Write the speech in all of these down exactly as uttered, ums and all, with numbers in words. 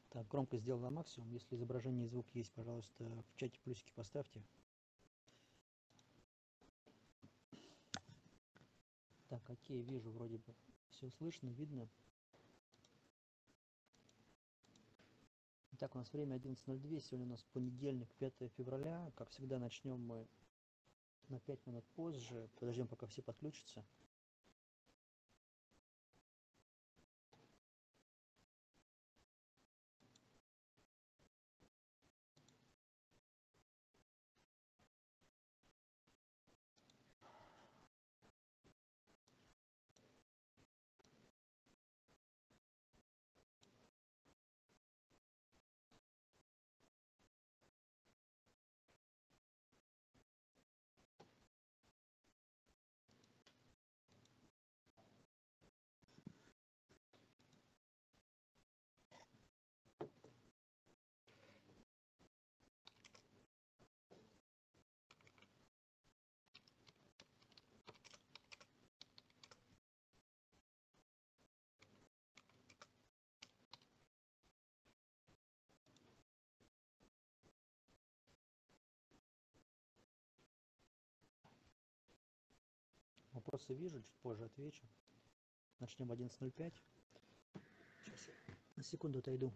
Так, громкость сделал на максимум. Если изображение и звук есть, пожалуйста, в чате плюсики поставьте. Так, окей, вижу, вроде бы все слышно, видно. Итак, у нас время одиннадцать ноль два, сегодня у нас понедельник, пятое февраля. Как всегда, начнем мы на пять минут позже. Подождем, пока все подключатся. Вопросы вижу, чуть позже отвечу. Начнем в одиннадцать ноль пять. Сейчас я на секунду отойду.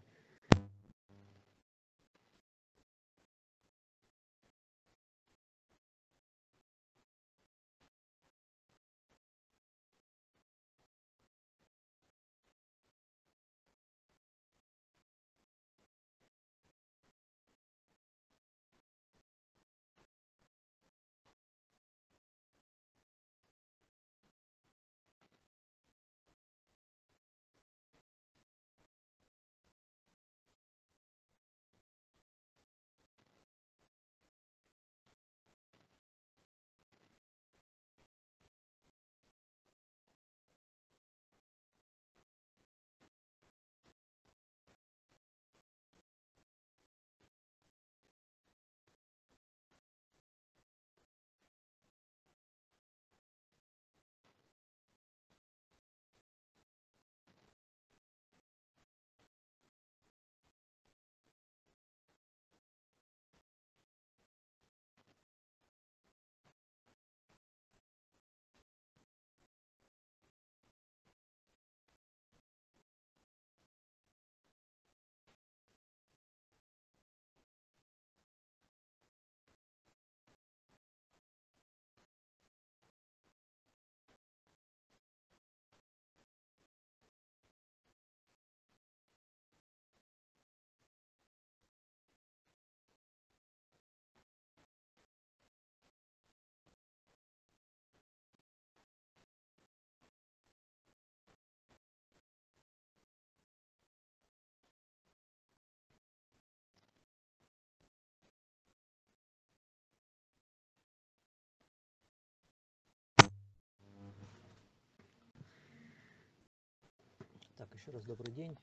Так, еще раз добрый день.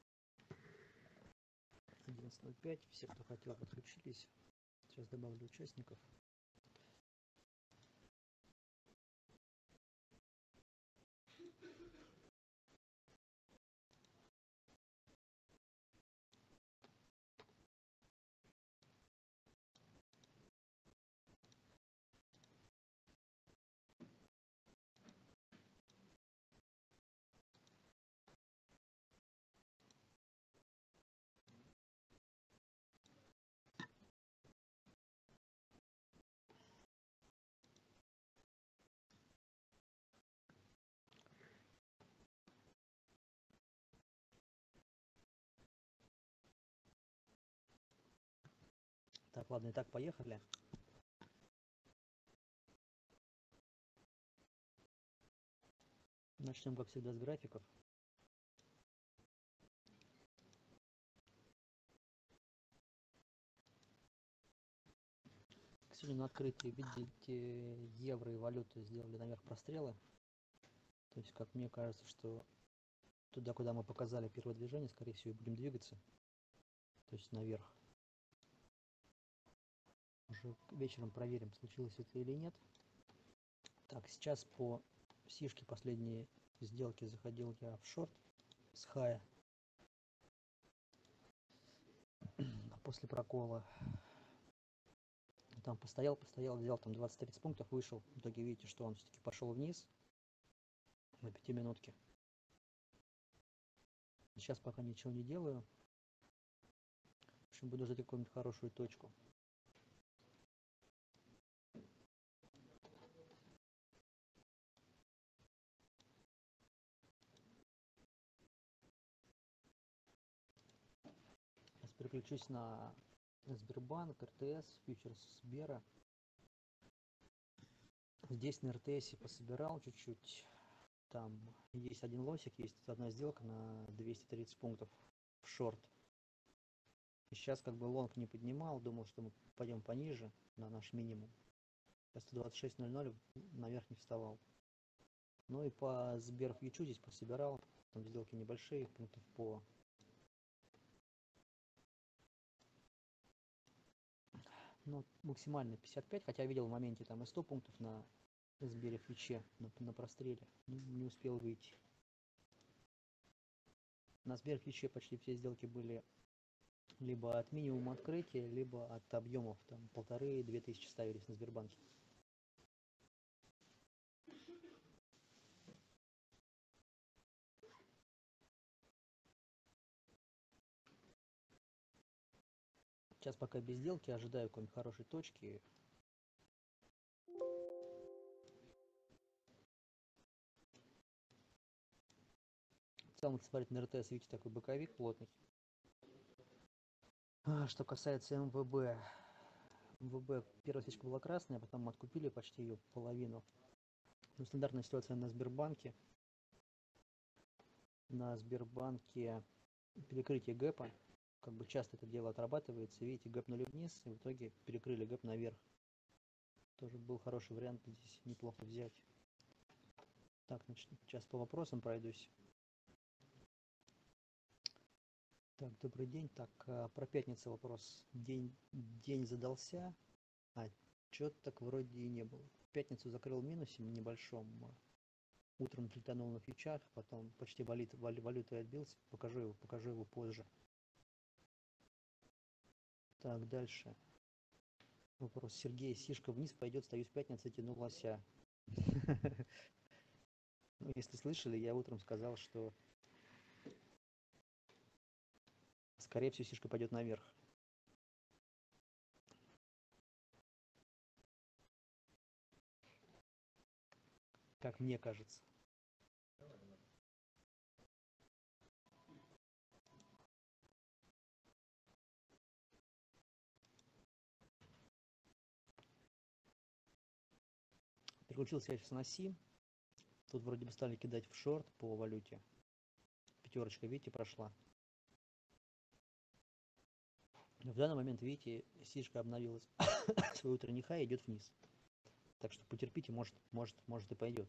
одиннадцать ноль пять. Все, кто хотел, подключились. Сейчас добавлю участников. Так, ладно, итак, поехали. Начнем, как всегда, с графиков. Сегодня на открытии, видите, евро и валюты сделали наверх прострелы. То есть, как мне кажется, что туда, куда мы показали первое движение, скорее всего, будем двигаться. То есть наверх. Уже вечером проверим, случилось это или нет. Так, сейчас по сишке последние сделки заходил я в шорт с хая. после прокола. Там постоял, постоял, взял там двадцать-тридцать пунктов, вышел. В итоге видите, что он все-таки пошел вниз на пятиминутке. Сейчас пока ничего не делаю. В общем, буду ждать какую-нибудь хорошую точку. Сейчас переключусь на Сбербанк, эр тэ эс, фьючерс Сбера. Здесь на эр тэ эс пособирал чуть-чуть. Там есть один лосик, есть одна сделка на двести тридцать пунктов в шорт. И сейчас как бы лонг не поднимал, думал, что мы пойдем пониже на наш минимум. Сейчас сто двадцать шесть ноль ноль наверх не вставал. Ну и по Сберфьючу здесь пособирал. Там сделки небольшие, пунктов по ну, максимально пятьдесят пять, хотя видел в моменте там и сто пунктов на Сберфьюче на, на простреле. Не, не успел выйти. На Сберфьюче почти все сделки были либо от минимума открытия, либо от объемов. Там полторы-две тысячи ставились на Сбербанке. Сейчас пока без сделки, ожидаю какой-нибудь хорошей точки. В целом, смотреть на эр тэ эс, видите, такой боковик плотный. А, что касается эм вэ бэ. эм вэ бэ первая свечка была красная, потом мы откупили почти ее половину. Ну, стандартная ситуация на Сбербанке. На Сбербанке перекрытие гэпа. Как бы часто это дело отрабатывается. Видите, гэп нули вниз, и в итоге перекрыли гэп наверх. Тоже был хороший вариант здесь неплохо взять. Так, значит, сейчас по вопросам пройдусь. Так, добрый день. Так, про пятницу вопрос. День, день задался, а что-то так вроде и не было. В пятницу закрыл в минусе небольшом. Утром флитанул на фьючах, потом почти валют, валютой отбился. Покажу его, покажу его позже. Так, дальше. Вопрос. Сергей, сишка вниз пойдет, стою с пятницы, тяну лося. Ну, если слышали, я утром сказал, что скорее всего сишка пойдет наверх. Как мне кажется. Переключился я сейчас на Си. Тут вроде бы стали кидать в шорт по валюте. Пятерочка, видите, прошла. Но в данный момент, видите, сишка обновилась. Свой утренний хай, идет вниз. Так что потерпите, может, может, может и пойдет.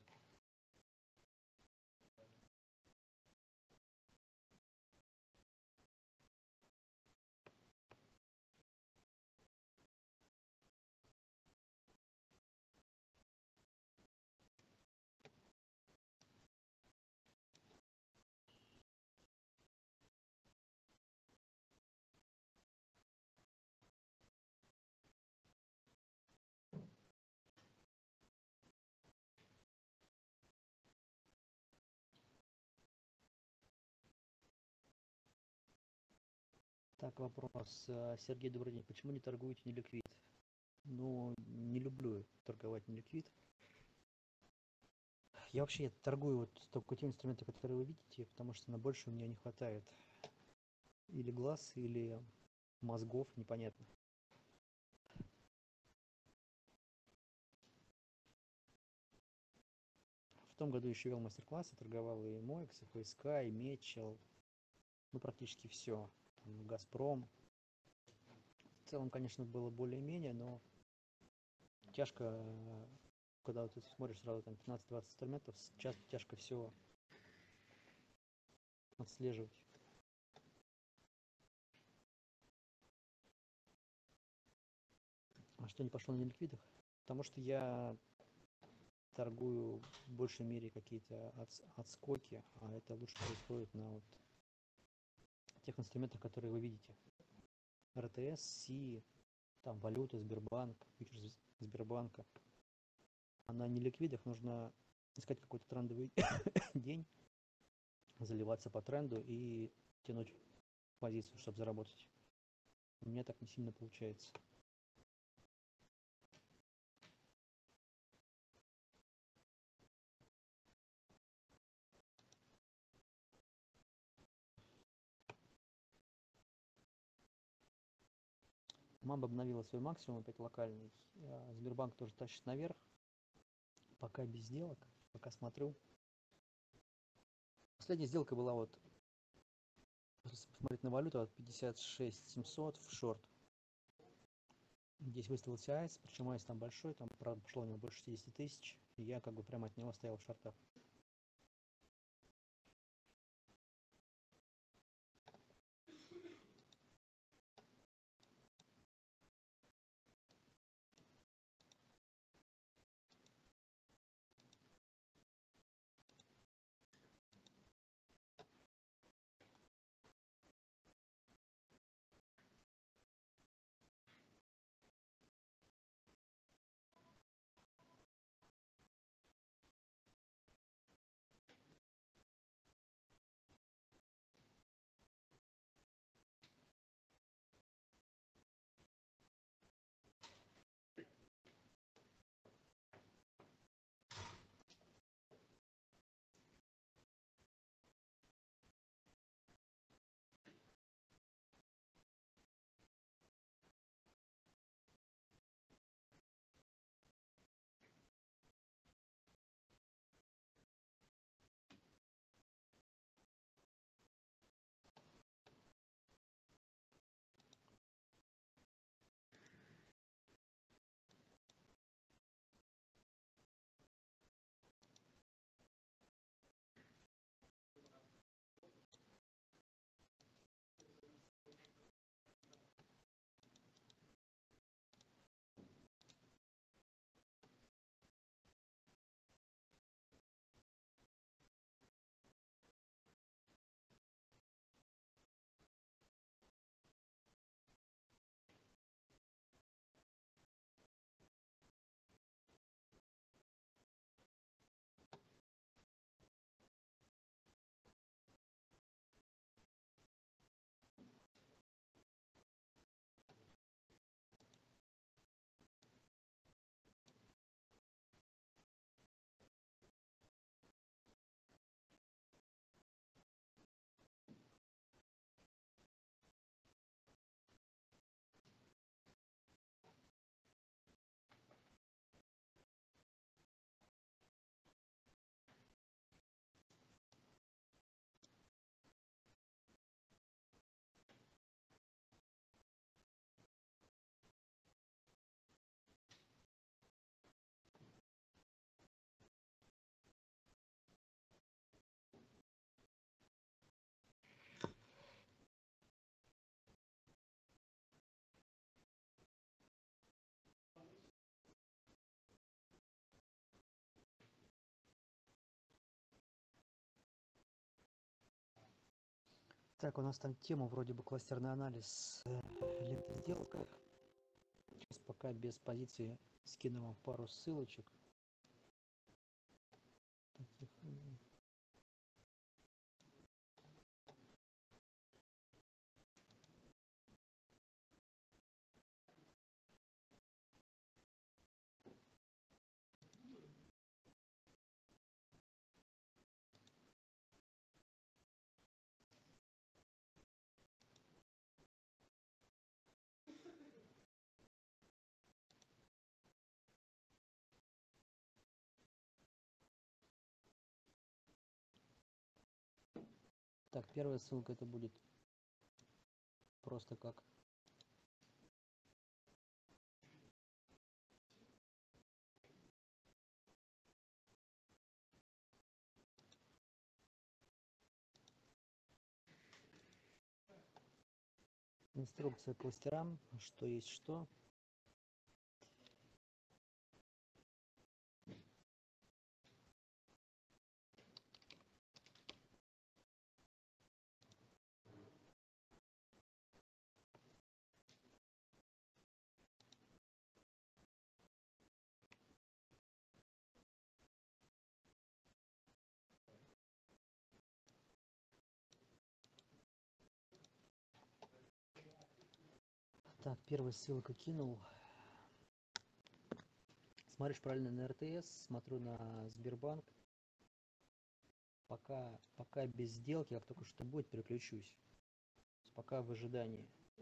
Так, вопрос. Сергей, добрый день. Почему не торгуете неликвид? Ну, не люблю торговать неликвид. Я вообще торгую вот только те инструменты, которые вы видите, потому что на больше у меня не хватает. Или глаз, или мозгов, непонятно. В том году еще вел мастер-классы, торговал и Моэкс, и эф эс ка, и Мечел. Ну, практически все. Газпром. В целом, конечно, было более-менее, но тяжко, когда вот ты смотришь сразу там пятнадцать-двадцать инструментов, часто тяжко все отслеживать. А что не пошло на неликвидах? Потому что я торгую в большей мере какие-то отскоки, а это лучше происходит на вот тех инструментах, которые вы видите. эр тэ эс, Си, там валюта, Сбербанк, фьючерс Сбербанка. А на неликвидах нужно искать какой-то трендовый день, заливаться по тренду и тянуть позицию, чтобы заработать. У меня так не сильно получается. МАБ обновила свой максимум, опять локальный. Сбербанк тоже тащит наверх. Пока без сделок, пока смотрю. Последняя сделка была вот, если посмотреть на валюту, от пятьдесят шесть семьсот в шорт. Здесь выставился айс, причем айс там большой, там, правда, пошло у него больше шестьдесят тысяч. И я как бы прямо от него стоял в шортах. Так, у нас там тема вроде бы кластерный анализ ленты сделок. Сейчас пока без позиции скину вам пару ссылочек. Таких, Так, первая ссылка это будет просто как инструкция к кластерам, что есть что. Так, первая ссылка кинул. Смотришь правильно на эр тэ эс, смотрю на Сбербанк. Пока, пока без сделки, как только что будет, переключусь. Пока в ожидании.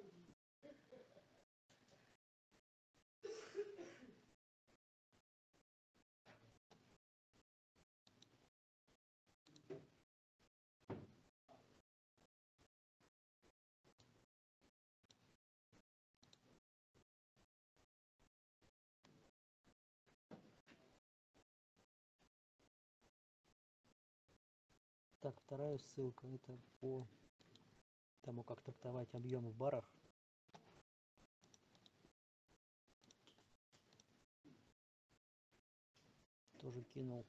Так, вторая ссылка, это по тому, как трактовать объем в барах. Тоже кинул.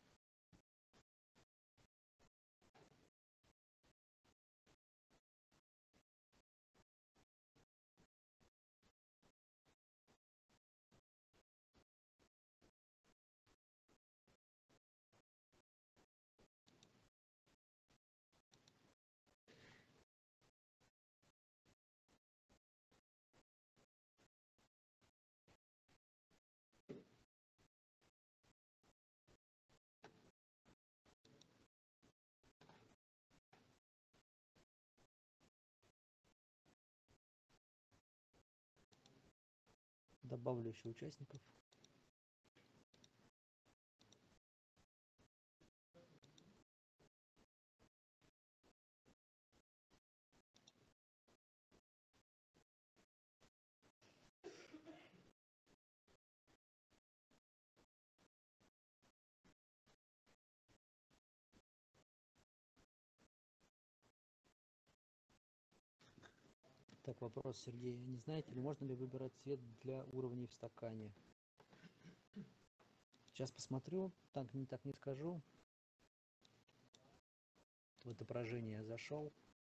Добавлю еще участников. Так, вопрос, Сергей. Не знаете ли, можно ли выбирать цвет для уровней в стакане? Сейчас посмотрю. Так, не так не скажу. В отображение зашел.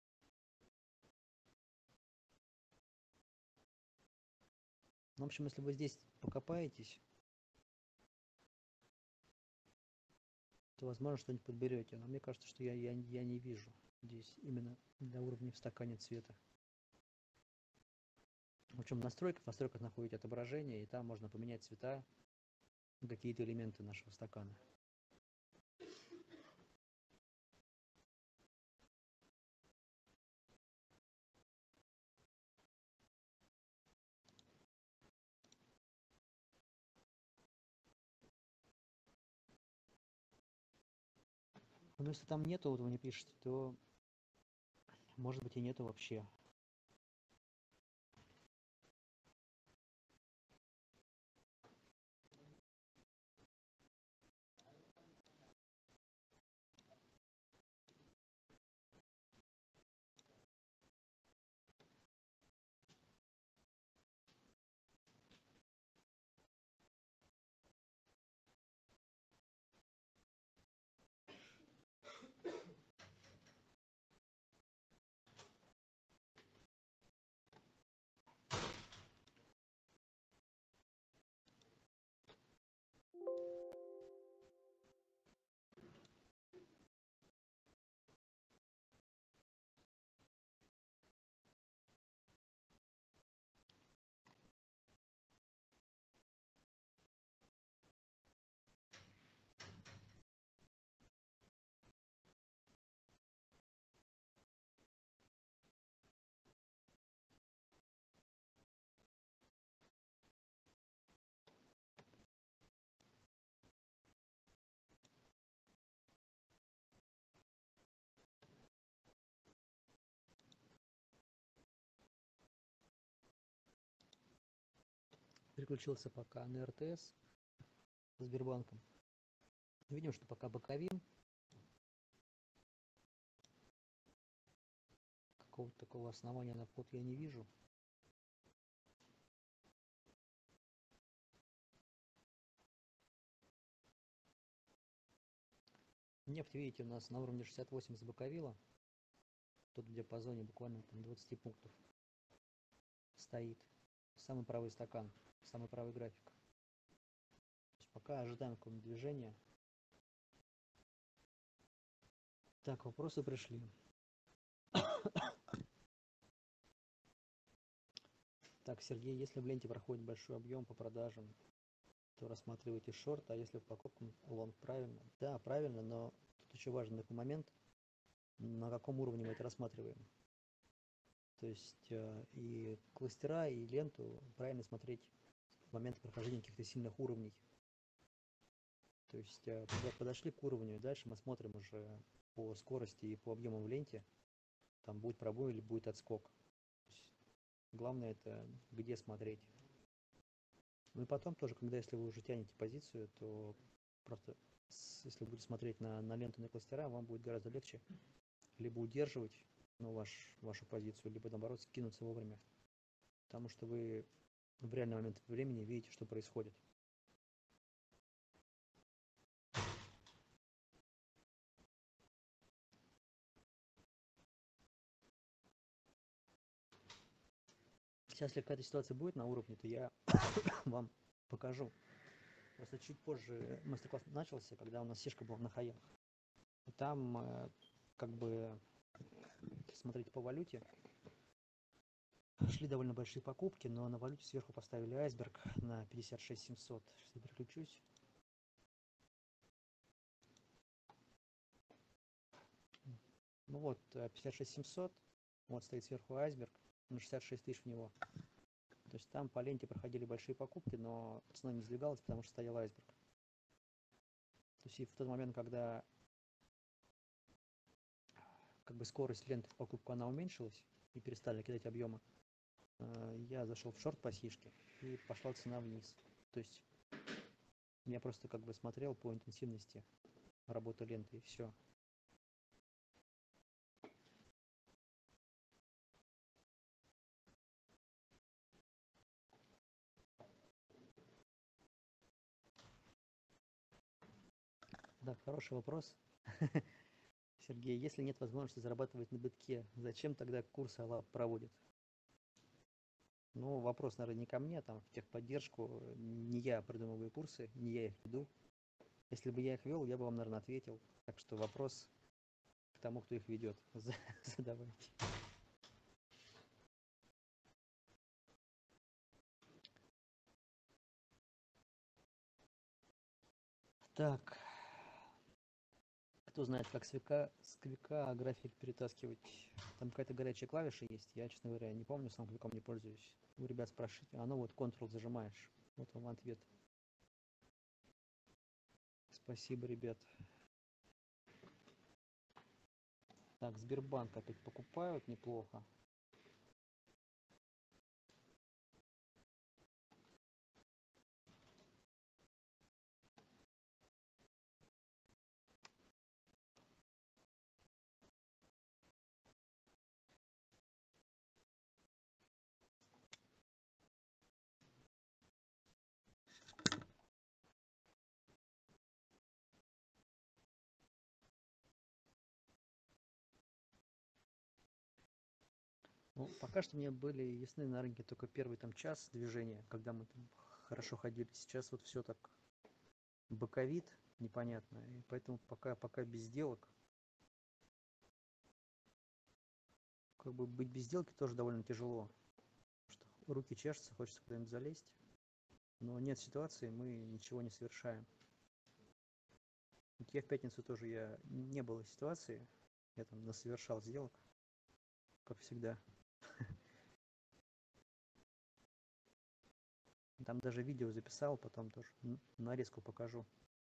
Ну, в общем, если вы здесь покопаетесь, то, возможно, что-нибудь подберете. Но мне кажется, что я, я, я не вижу здесь именно для уровней в стакане цвета. В общем, в настройках, в настройках находите отображение, и там можно поменять цвета, какие-то элементы нашего стакана. Но если там нету, вот вы не пишете, то может быть и нету вообще. Переключился пока на эр тэ эс с Сбербанком. Видим, что пока боковин. Какого-то такого основания на вход я не вижу. Нефть, видите, у нас на уровне шестьдесят восемь забоковила. Тут в диапазоне буквально там двадцать пунктов стоит. Самый правый стакан, самый правый график. Пока ожидаем какого-нибудь движения. Так, вопросы пришли. Так, Сергей, если в ленте проходит большой объем по продажам, то рассматривайте шорт, а если в покупку лонг, правильно? Да, правильно, но тут еще важный такой момент, на каком уровне мы это рассматриваем. То есть э, и кластера, и ленту правильно смотреть в момент прохождения каких-то сильных уровней. То есть э, когда подошли к уровню, дальше мы смотрим уже по скорости и по объему в ленте, там будет пробой или будет отскок. Главное это где смотреть. Ну и потом тоже, когда если вы уже тянете позицию, то просто с, если вы будете смотреть на, на ленту, на кластера, вам будет гораздо легче либо удерживать ну, ваш, вашу позицию, либо наоборот скинуться вовремя. Потому что вы в реальный момент времени видите, что происходит. Сейчас, если какая-то ситуация будет на уровне, то я вам покажу. Просто чуть позже мастер-класс начался, когда у нас сишка была на хаях. И там, э, как бы, смотрите по валюте, шли довольно большие покупки, но на валюте сверху поставили айсберг на пятьдесят шесть семьсот. Сейчас я переключусь. Ну вот, пятьдесят шесть семьсот, вот стоит сверху айсберг, на шестьдесят шесть тысяч в него. То есть там по ленте проходили большие покупки, но цена не сдвигалась, потому что стоял айсберг. То есть и в тот момент, когда как бы скорость ленты в покупку она уменьшилась и перестали кидать объемы, я зашел в шорт по сишке и пошла цена вниз. То есть я просто как бы смотрел по интенсивности работы ленты и все. Да, хороший вопрос. Сергей, если нет возможности зарабатывать на битке, зачем тогда курсы Аллах проводит? Ну, вопрос, наверное, не ко мне, там, в техподдержку. Не я придумываю курсы, не я их веду. Если бы я их вел, я бы вам, наверное, ответил. Так что вопрос к тому, кто их ведет. Задавайте. Так. Кто знает, как с века, с квика график перетаскивать? Там какая-то горячая клавиша есть. Я, честно говоря, не помню, сам квиком не пользуюсь. У ребят спрашивайте. А ну вот, Ctrl зажимаешь. Вот вам ответ. Спасибо, ребят. Так, Сбербанк опять покупают неплохо. Ну, пока что мне были ясны на рынке только первый там час движения, когда мы там хорошо ходили. Сейчас вот все так боковит, непонятно. И поэтому пока, пока без сделок. Как бы быть без сделки тоже довольно тяжело. Что руки чешутся, хочется куда-нибудь залезть. Но нет ситуации, мы ничего не совершаем. Вот я в пятницу тоже я не было ситуации. Я там насовершал сделок, как всегда. Там даже видео записал, потом тоже нарезку покажу.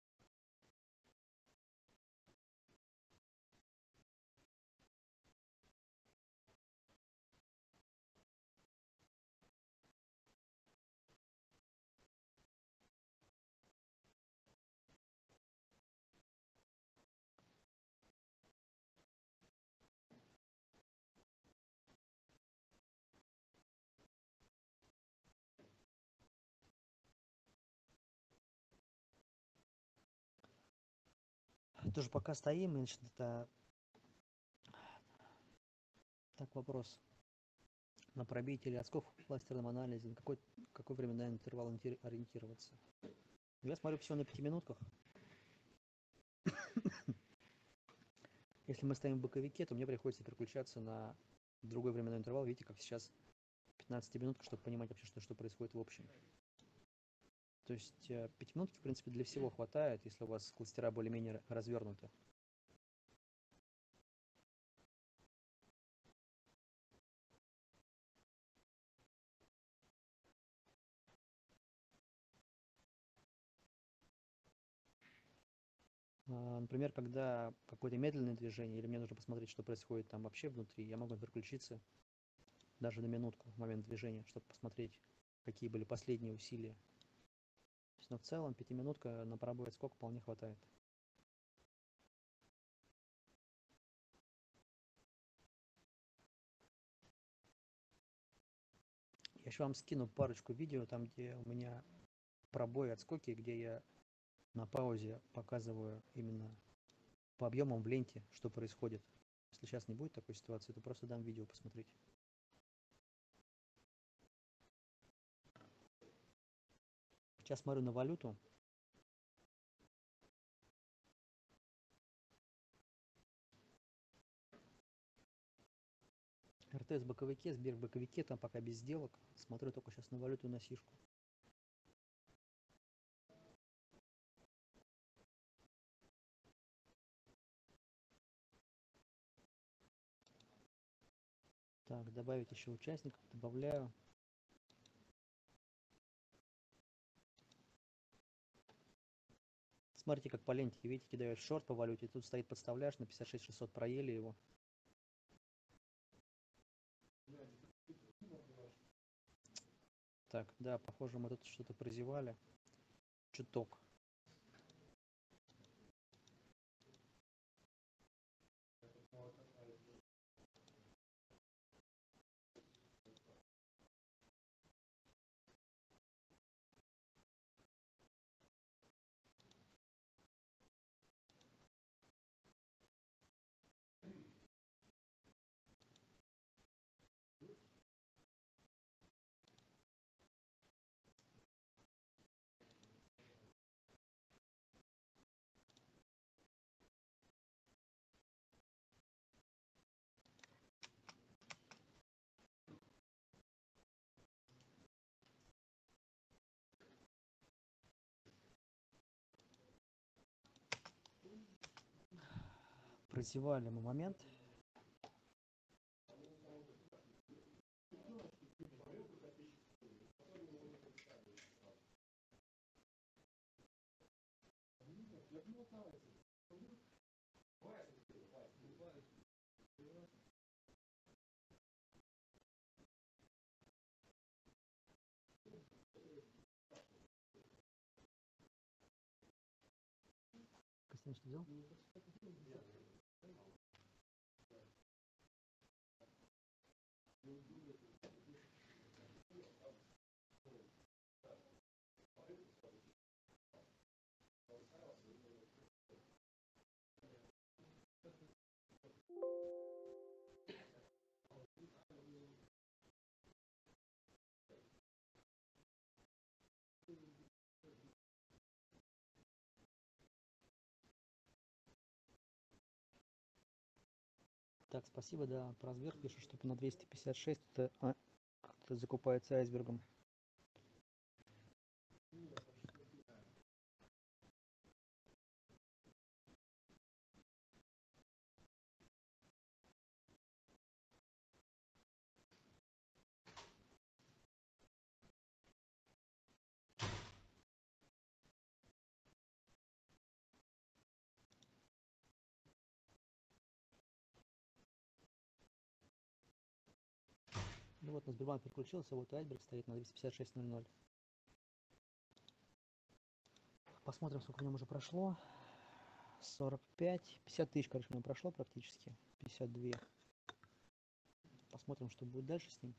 Тоже пока стоим, значит, это... Так, вопрос. На пробитие или отскок в кластерном анализе, на какой, какой временной интервал ориентироваться? Я смотрю всего на пяти минутках. Если мы стоим в боковике, то мне приходится переключаться на другой временной интервал. Видите, как сейчас пятнадцать минут, чтобы понимать вообще, что, что происходит в общем. То есть пять минут, в принципе, для всего хватает, если у вас кластера более-менее развернуты. Например, когда какое-то медленное движение, или мне нужно посмотреть, что происходит там вообще внутри, я могу переключиться даже на минутку в момент движения, чтобы посмотреть, какие были последние усилия. Но в целом пятиминутка на пробой отскок вполне хватает. Я еще вам скину парочку видео, там где у меня пробой отскоки, где я на паузе показываю именно по объемам в ленте, что происходит. Если сейчас не будет такой ситуации, то просто дам видео посмотреть. Сейчас смотрю на валюту. эр тэ эс в боковике, Сбер в боковике, там пока без сделок. Смотрю только сейчас на валюту, на сишку. Так, добавить еще участников, добавляю. Смотрите, как по ленте, видите, кидают шорт по валюте, тут стоит подставляешь на пятьдесят шесть шестьсот, проели его. Так, да, похоже, мы тут что-то прозевали. Чуток. Прозевали мы момент. Костян, что делал? Так, спасибо, да, про Сбер пишет, что на двести пятьдесят шесть это, а, это закупается айсбергом. Ну вот, на Сбербанк переключился, вот айсберг стоит на двести пятьдесят шесть ноль ноль. Посмотрим, сколько в нем уже прошло. сорок пять, пятьдесят тысяч, короче, у него прошло практически. пятьдесят два. Посмотрим, что будет дальше с ним.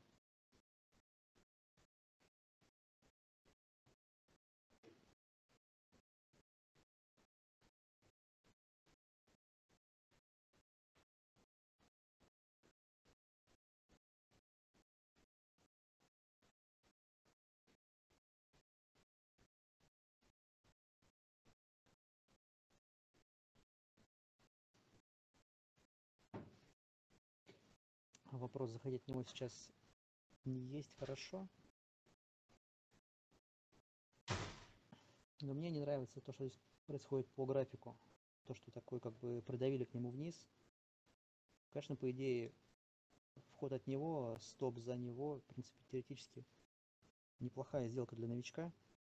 Вопрос, заходить в него сейчас не есть хорошо. Но мне не нравится то, что здесь происходит по графику. То, что такой как бы придавили к нему вниз. Конечно, по идее, вход от него, стоп за него, в принципе, теоретически неплохая сделка для новичка.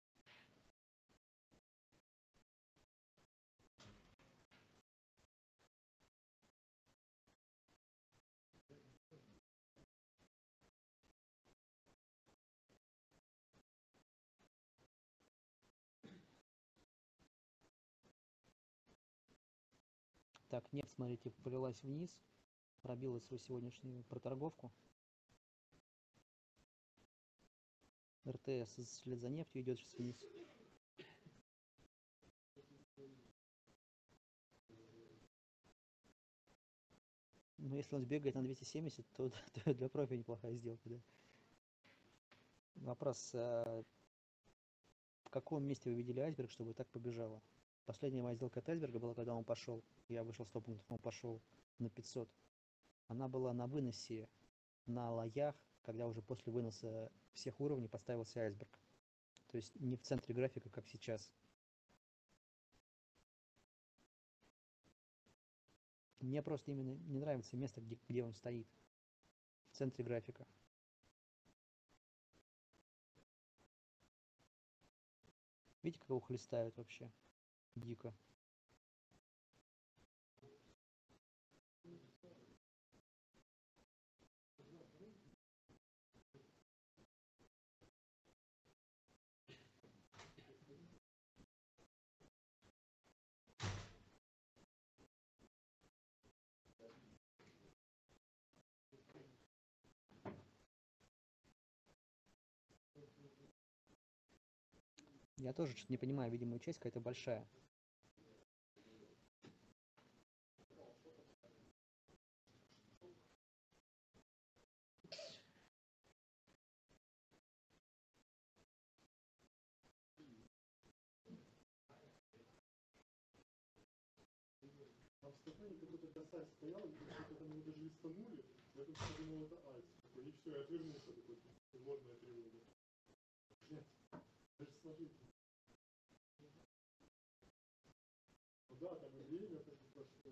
Так, нефть, смотрите, полилась вниз, пробила свою сегодняшнюю проторговку. эр тэ эс вслед за нефтью идет сейчас вниз. Но если он сбегает на двести семьдесят, то, то для профи неплохая сделка, да. Вопрос, а в каком месте вы видели айсберг, чтобы так побежало? Последняя моя сделка от айсберга была, когда он пошел, я вышел сто пунктов, он пошел на пятьсот. Она была на выносе, на лоях, когда уже после выноса всех уровней поставился айсберг. То есть не в центре графика, как сейчас. Мне просто именно не нравится место, где, где он стоит. В центре графика. Видите, как его хлестают вообще? Дико. Я тоже что-то не понимаю, видимо, часть какая-то большая. А в стакане какой-то косарь стоял, и что-то там его даже листанули, я тут подумал, это айс. И все, я отвернулся такой, тревожная тревога. Нет, даже сложить. Ну да, там и время как бы пошло.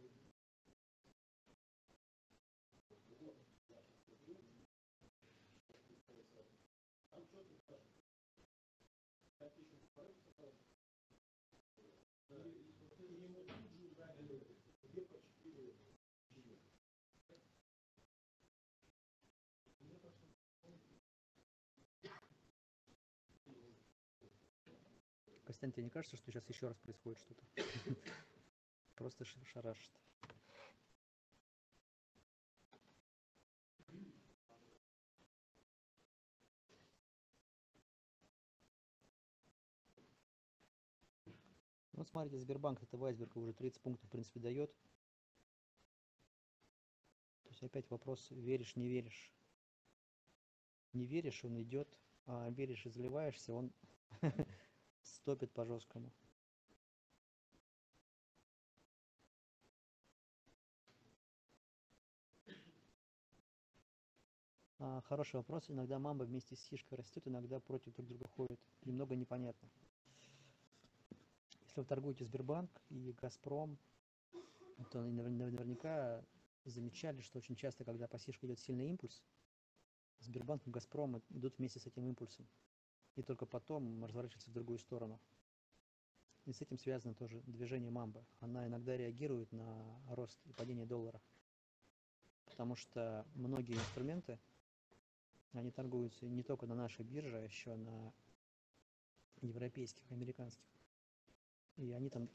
Костян, тебе не кажется, что сейчас еще раз происходит что-то? Просто шарашит. Ну, смотрите, Сбербанк это Вайсберга уже тридцать пунктов, в принципе, дает. То есть опять вопрос, веришь, не веришь. Не веришь, он идет, а веришь и заливаешься, он стопит по жесткому. А, хороший вопрос. Иногда мамба вместе с сишкой растет, иногда против друг друга ходит. Немного непонятно. Если вы торгуете Сбербанк и Газпром, то наверняка замечали, что очень часто, когда по сишке идет сильный импульс, Сбербанк и Газпром идут вместе с этим импульсом. И только потом разворачиваются в другую сторону. И с этим связано тоже движение мамбы. Она иногда реагирует на рост и падение доллара. Потому что многие инструменты, они торгуются не только на нашей бирже, а еще на европейских, американских. И они там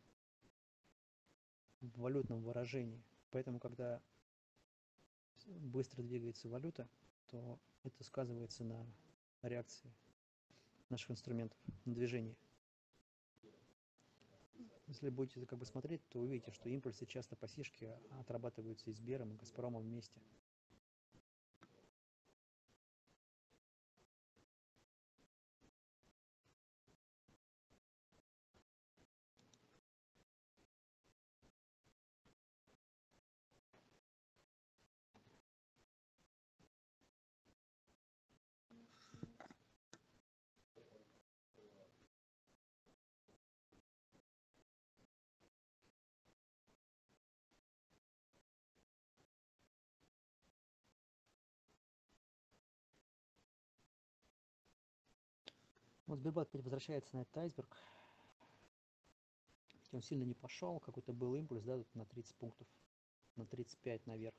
в валютном выражении. Поэтому, когда быстро двигается валюта, то это сказывается на реакции наших инструментов, на движении. Если будете как бы смотреть, то увидите, что импульсы часто по сишке отрабатываются и Сбером, и Газпромом вместе. Вот Сбербанк опять возвращается на этот айсберг. Он сильно не пошел, какой-то был импульс, да, тут на тридцать пунктов, на тридцать пять наверх.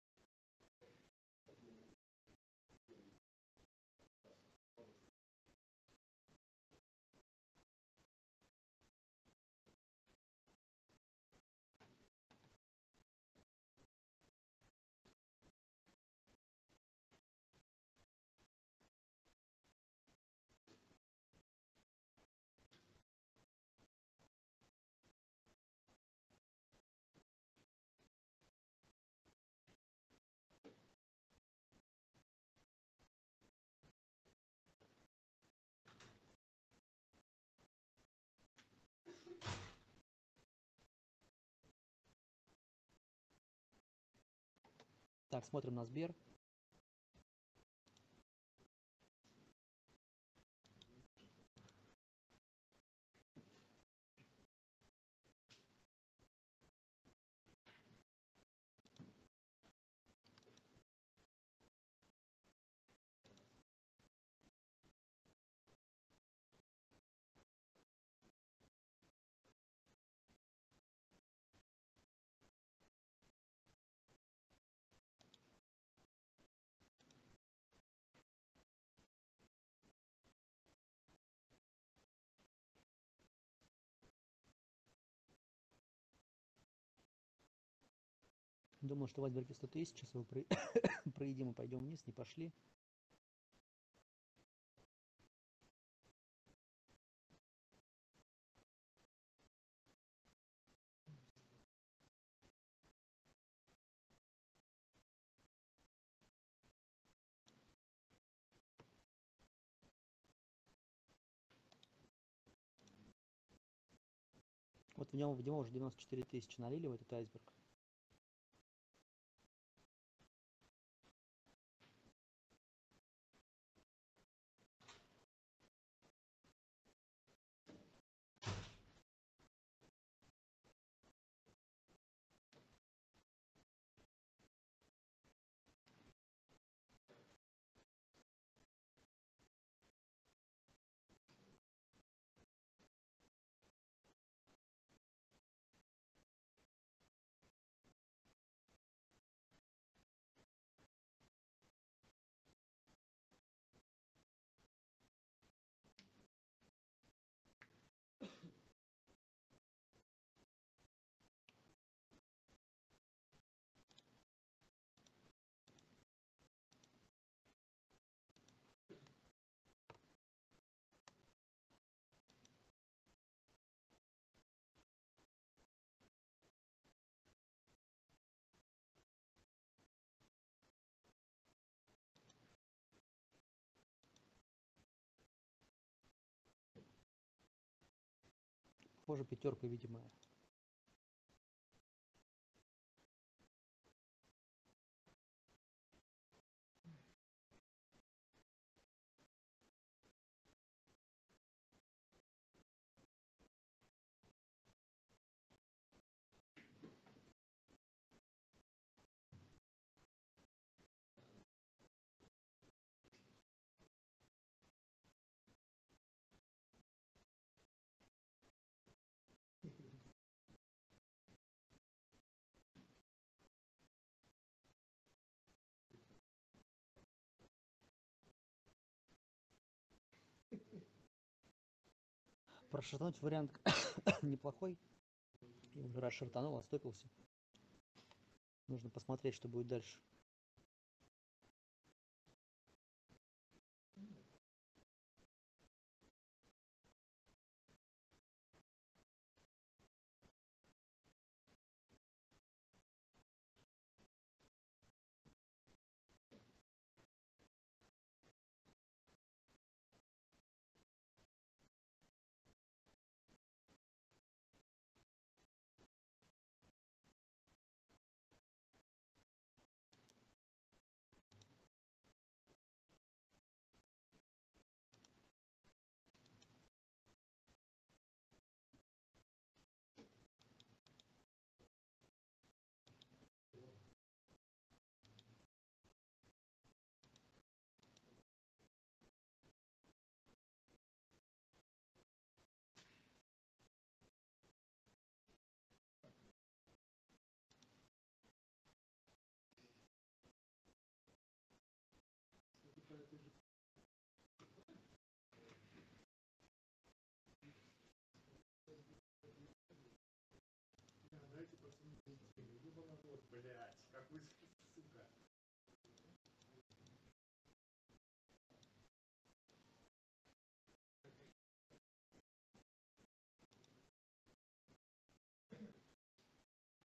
Так, смотрим на Сбер. Думал, что в айсберге сто тысяч, сейчас его проедим и пойдем вниз, не пошли. Вот в нем, в него уже девяносто четыре тысячи налили, в этот айсберг. Похоже, пятерка видимая. Прошертануть вариант неплохой. Я уже раз шартанул, отстопился. Нужно посмотреть, что будет дальше.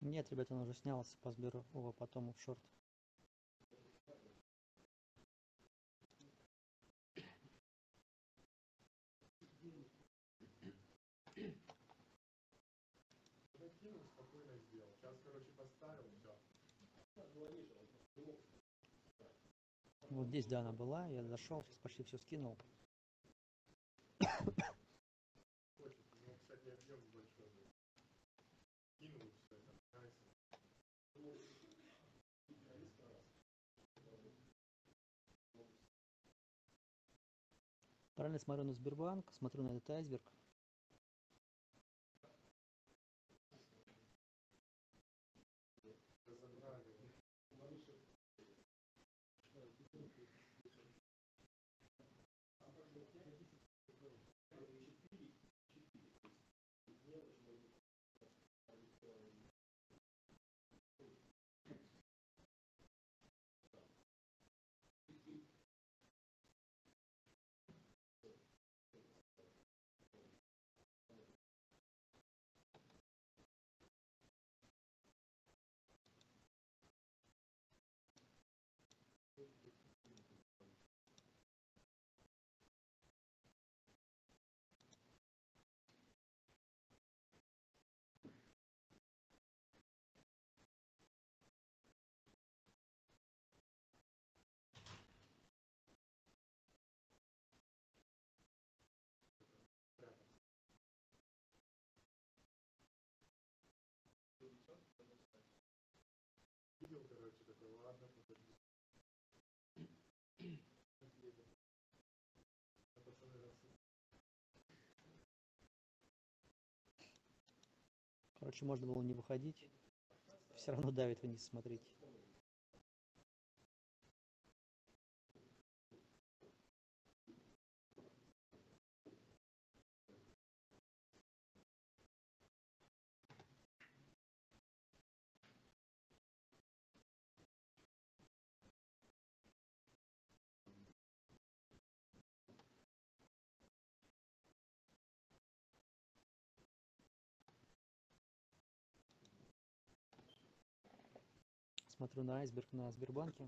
Нет, ребята, он уже снялся по сберу его потом в шорт. Закинул, спокойно сделал. Сейчас, короче, поставил, все. Вот здесь, да, она была, я зашел, сейчас почти все скинул. Хочет, у него, кстати, объем большой был. Кинул все это, нравится. Параллельно смотрю на Сбербанк, смотрю на этот айсберг. Разобрали. Видел, короче, такой, ладно, подожди. Пацаны, раз. Короче, можно было не выходить. Все равно давит вниз, смотрите. Смотрю на айсберг на Сбербанке.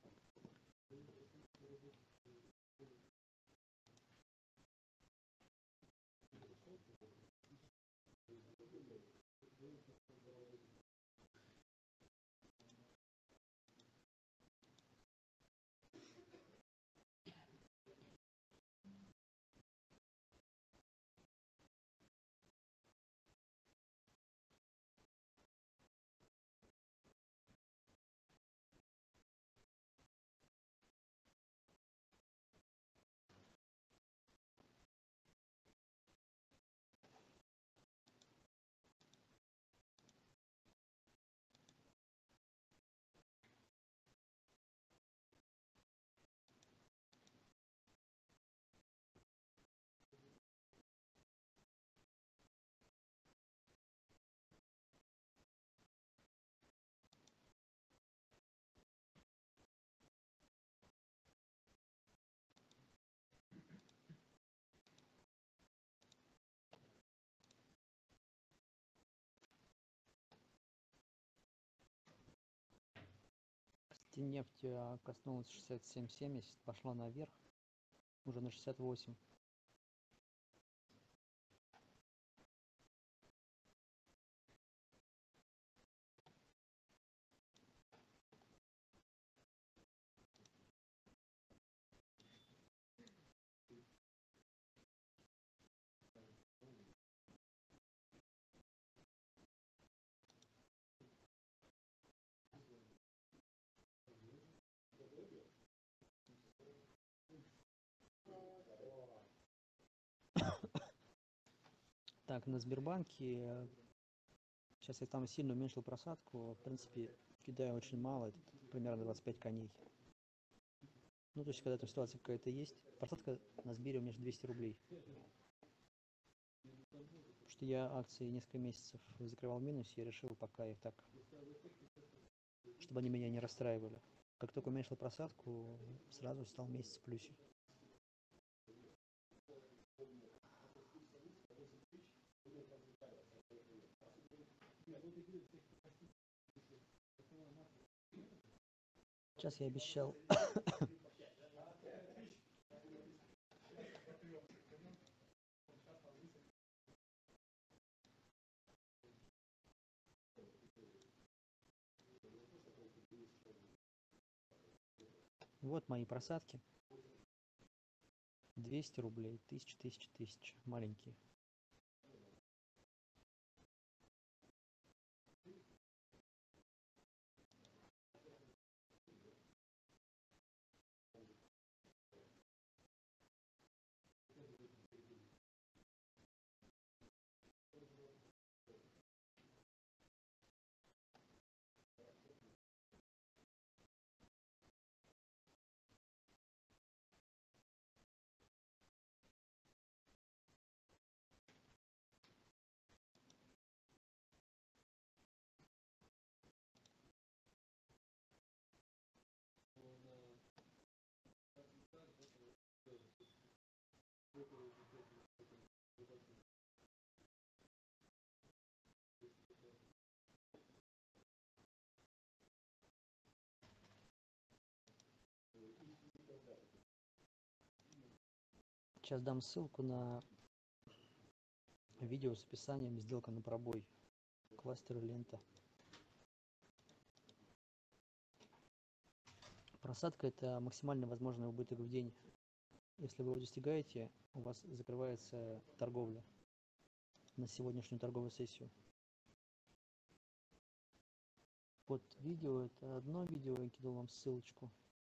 Нефть коснулась шестьдесят семь семьдесят, пошла наверх, уже на шестьдесят восемь. Так, на Сбербанке сейчас я там сильно уменьшил просадку. В принципе, кидаю очень мало, это примерно двадцать пять коней. Ну, то есть, когда там ситуация какая-то есть, просадка на Сбере у меня же двести рублей. Потому что я акции несколько месяцев закрывал в минусе, я решил пока их так, чтобы они меня не расстраивали. Как только уменьшил просадку, сразу стал месяц в плюсе. Сейчас я обещал. Вот мои просадки. двести рублей, тысяча, тысяча, тысяча. Маленькие. Сейчас дам ссылку на видео с описанием сделка на пробой. Кластер лента. Просадка — это максимально возможный убыток в день. Если вы его достигаете, у вас закрывается торговля на сегодняшнюю торговую сессию. Под видео, это одно видео, я кидал вам ссылочку.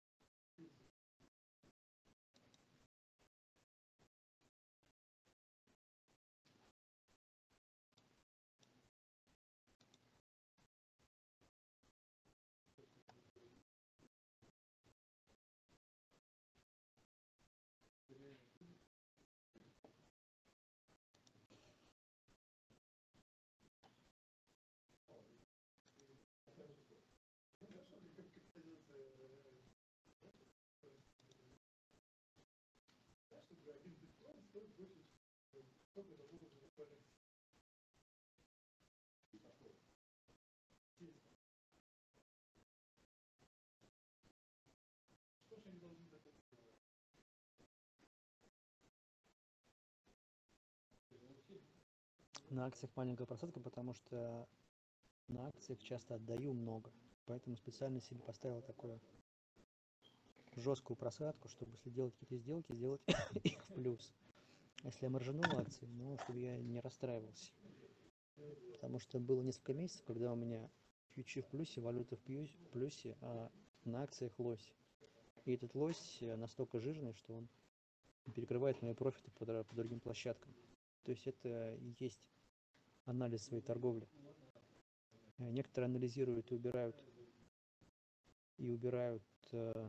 На акциях маленькая просадка, потому что на акциях часто отдаю много. Поэтому специально себе поставил такую жесткую просадку, чтобы если делать какие-то сделки, сделать их в плюс. Если я маржинул акции, ну, чтобы я не расстраивался. Потому что было несколько месяцев, когда у меня фьючи в плюсе, валюта в плюсе, а на акциях лось. И этот лось настолько жирный, что он перекрывает мои профиты по, по другим площадкам. То есть это и есть анализ своей торговли. Некоторые анализируют и убирают и убирают э,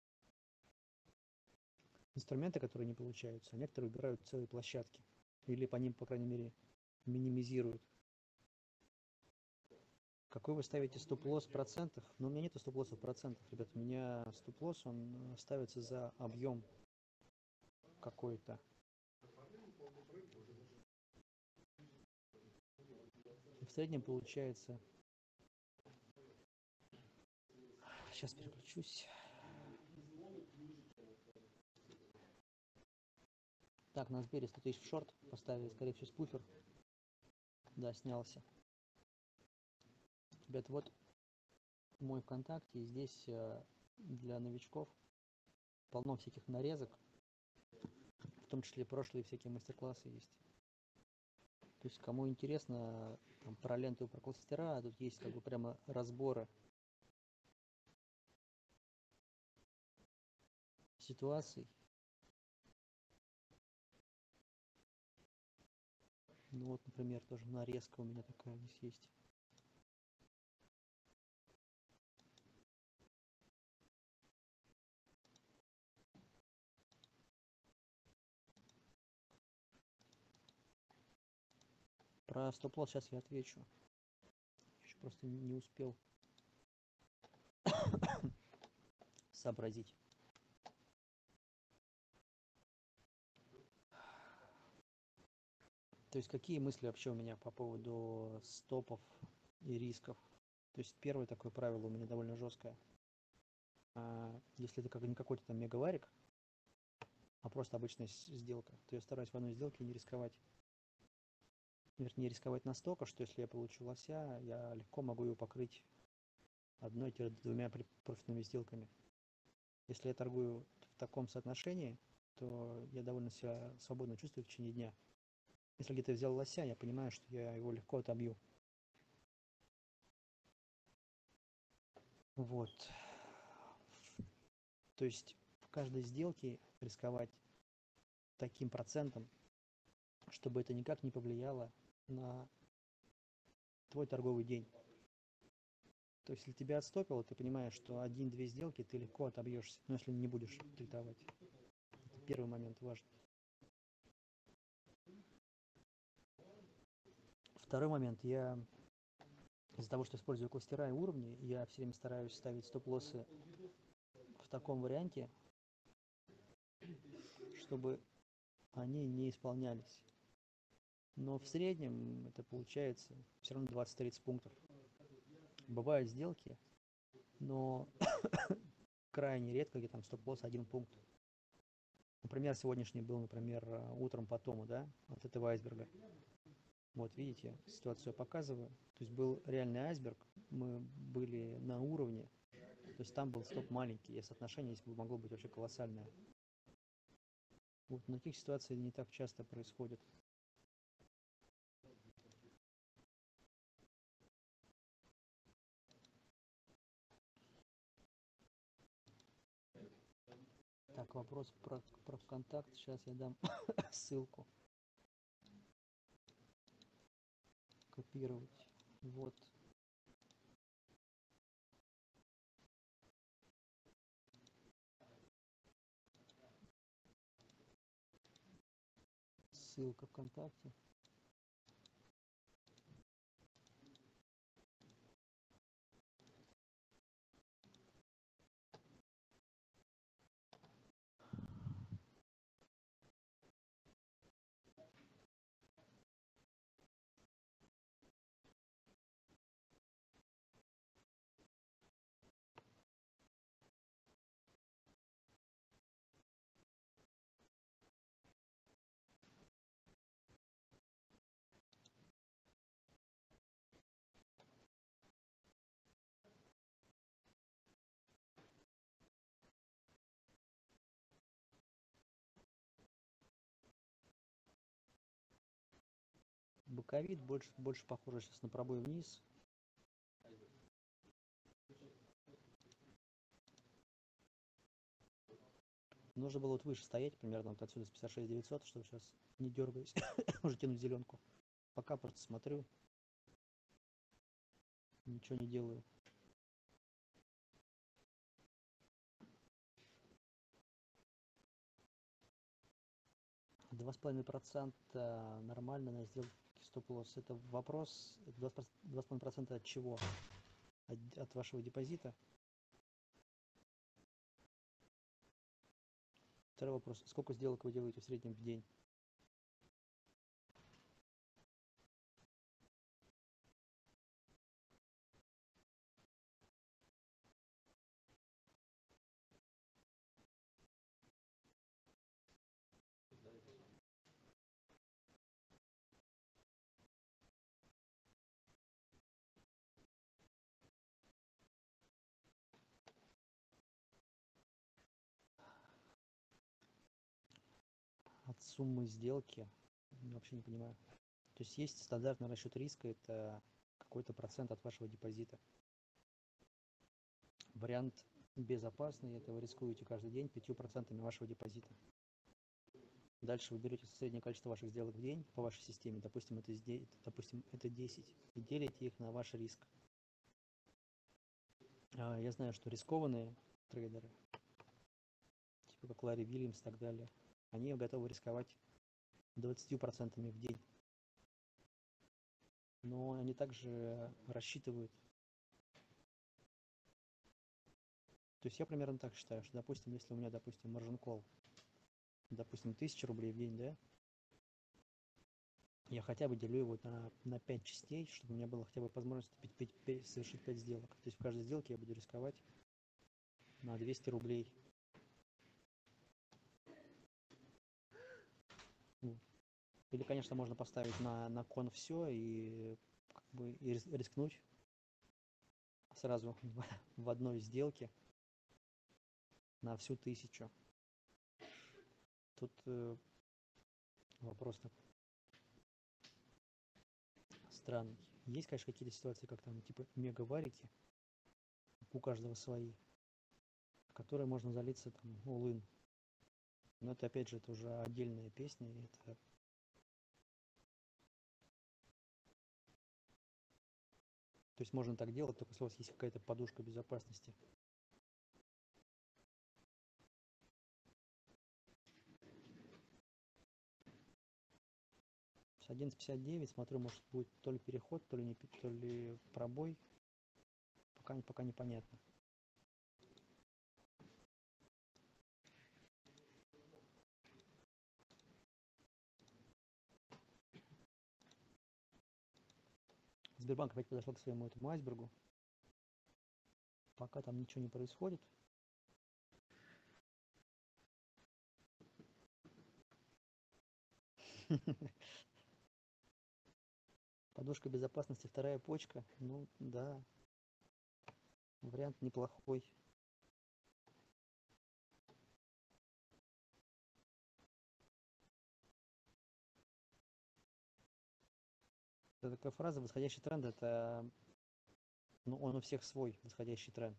инструменты, которые не получаются, а некоторые убирают целые площадки. Или по ним, по крайней мере, минимизируют. Какой вы ставите стоп-лосс в процентах? Ну, у меня нету стоп-лосса в процентах, ребят. У меня стоп-лосс, он ставится за объем какой-то. В среднем получается... Сейчас переключусь. Так, на Сбере сто тысяч в шорт поставили, скорее всего, спуфер. Да, снялся. Ребят, вот мой ВКонтакте. И здесь для новичков полно всяких нарезок. В том числе прошлые всякие мастер-классы есть. То есть, кому интересно там, про ленту и про кластера, тут есть как бы прямо разборы ситуаций. Ну вот, например, тоже нарезка у меня такая здесь есть. Про стоп-лосс сейчас я отвечу. Еще просто не успел сообразить. То есть какие мысли вообще у меня по поводу стопов и рисков? То есть первое такое правило у меня довольно жесткое. А если это как не какой-то там мегаварик, а просто обычная сделка, то я стараюсь в одной сделке не рисковать. Вернее, рисковать настолько, что если я получу лося, я легко могу его покрыть одной-двумя профитными сделками. Если я торгую в таком соотношении, то я довольно себя свободно чувствую в течение дня. Если где-то взял лося, я понимаю, что я его легко отобью. Вот. То есть в каждой сделке рисковать таким процентом, чтобы это никак не повлияло на твой торговый день. То есть, если тебя отстопило, ты понимаешь, что один-две сделки ты легко отобьешься, но если не будешь трейдовать. Это первый момент важный. Второй момент. Я из-за того, что использую кластера и уровни, я все время стараюсь ставить стоп-лоссы в таком варианте, чтобы они не исполнялись. Но в среднем это получается все равно двадцать-тридцать пунктов. Бывают сделки, но крайне редко, где там стоп-лосс один пункт. Например, сегодняшний был, например, утром по тому, да, от этого айсберга. Вот видите, ситуацию я показываю. То есть был реальный айсберг, мы были на уровне, то есть там был стоп маленький, и соотношение здесь могло быть вообще колоссальное. Вот, но таких ситуаций не так часто происходит. Так, вопрос про, про ВКонтакт. Сейчас я дам ссылку. Копировать. Вот. Ссылка ВКонтакте. Боковик больше, больше похоже сейчас на пробой вниз. Нужно было вот выше стоять, примерно вот отсюда с пятьдесят шесть девятьсот, чтобы сейчас не дергаясь, уже тянуть зеленку. Пока просто смотрю, ничего не делаю. два с половиной процента нормально на сделке стоп-лосс. Это вопрос, два с половиной процента от чего? От, от вашего депозита? Второй вопрос. Сколько сделок вы делаете в среднем в день? От суммы сделки? Вообще не понимаю. То есть есть стандартный расчет риска, это какой-то процент от вашего депозита. Вариант безопасный, это вы рискуете каждый день пятью процентами вашего депозита. Дальше вы берете среднее количество ваших сделок в день по вашей системе, допустим, это, допустим, это десять, и делите их на ваш риск. Я знаю, что рискованные трейдеры, типа как Ларри Вильямс и так далее, они готовы рисковать двадцатью процентами в день. Но они также рассчитывают. То есть я примерно так считаю, что, допустим, если у меня, допустим, маржин колл, допустим, тысяча рублей в день, да, я хотя бы делю его на, на пять частей, чтобы у меня была хотя бы возможность совершить пять сделок. То есть в каждой сделке я буду рисковать на двести рублей. Или, конечно, можно поставить на, на кон все и, как бы, и рискнуть сразу в одной сделке на всю тысячу. Тут э, вопрос такой странный. Есть, конечно, какие-то ситуации, как там, типа мегаварики, у каждого свои, в которые можно залиться там all-in. Но это, опять же, это уже отдельная песня, и это... То есть можно так делать, только если у вас есть какая-то подушка безопасности. С одиннадцать пятьдесят девять смотрю, может будет то ли переход, то ли, не, то ли пробой. Пока, пока непонятно. Сбербанк опять подошел к своему этому айсбергу. Пока там ничего не происходит. Подушка безопасности, вторая почка. Ну да. Вариант неплохой. Это такая фраза: восходящий тренд — это, ну, он у всех свой восходящий тренд.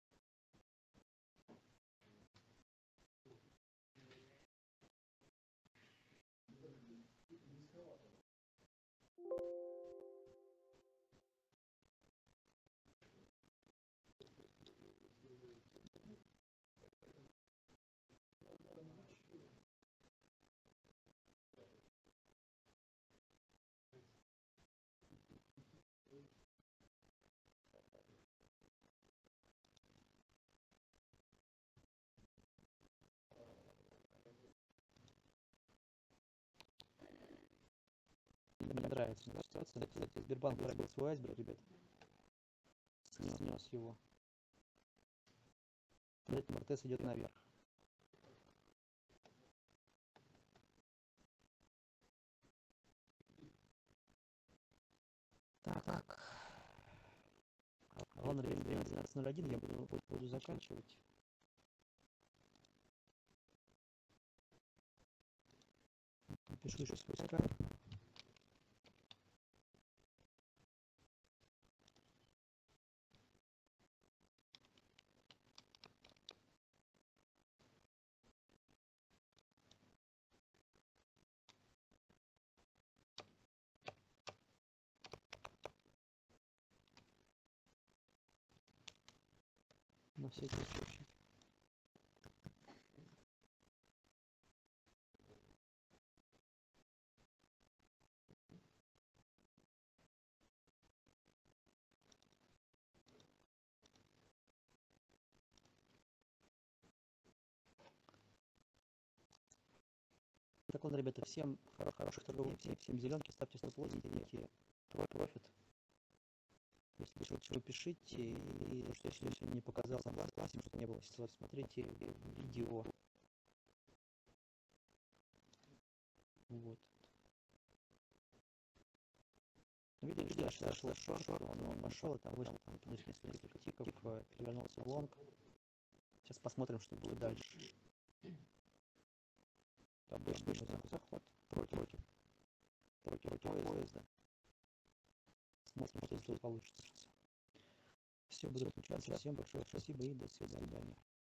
Мне нравится эта ситуация. Кстати, Сбербанк пробил свой айсберг, ребят. Снес его. Этим эр тэ эс идет наверх. Так, так. Ладно, время двенадцать ноль один, я буду, буду заканчивать. Напишу еще свой скайп. На всякий случай. Так, ладно, ребята, всем хороших торговых дней, всем зеленки, ставьте стоп-лосс, делайте профит. Если что, пишите, и что если сегодня не показал на классе, что не было ситуации, смотрите видео. Вот. Видели, что я шел шорт, он, он пошел, там вышел, там несколько тиков, перевернулся в лонг. Сейчас посмотрим, что будет дальше. Обычный заход против против против против да. Смотрим, что здесь получится. Все, буду отключаться. Всем большое спасибо и до свидания.